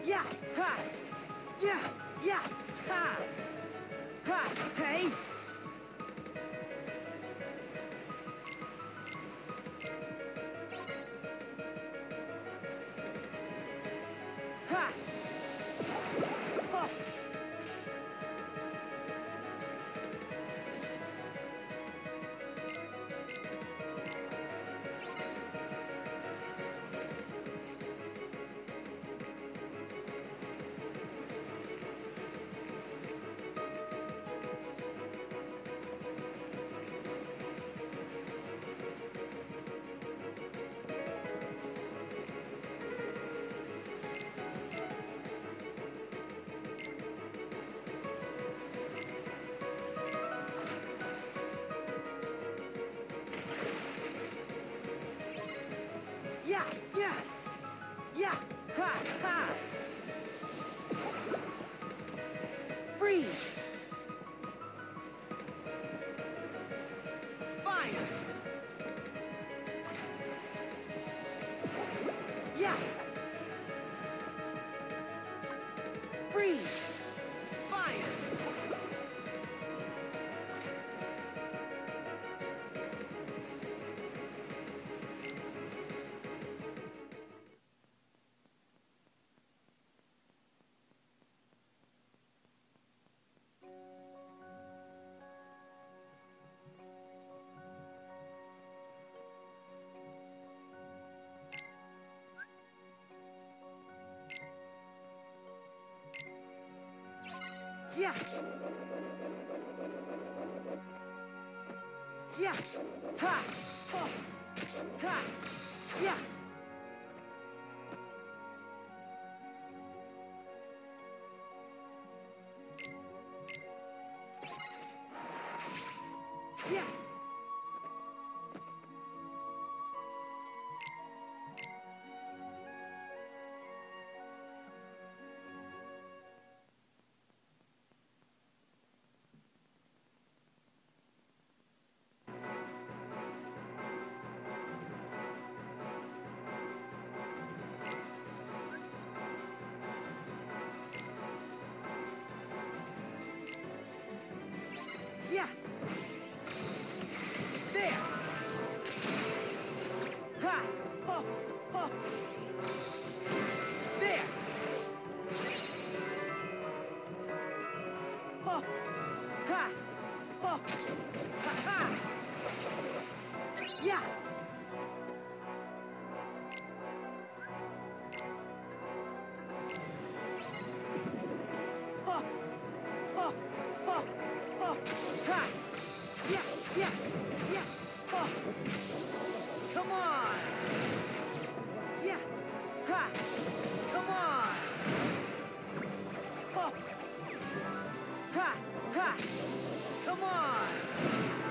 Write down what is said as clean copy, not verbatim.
Yeah, ha! Yeah, yeah, ha! Ha! Hey! Ha! Oh! Yeah, yeah, yeah, ha, ha! Freeze! Fire! Yeah! Freeze! Fire! Yeah! Yeah! Ha! Oh! Ha! Yeah! Yeah! Yeah! There! Ha! Oh! Oh! There! Oh! Ha! Oh! Ha ha! Yeah! Oh! Oh! Oh! Oh! Ha! Yeah! Yeah! Yeah! Oh! Come on! Yeah! Ha! Come on! Oh! Ha! Ha! Come on!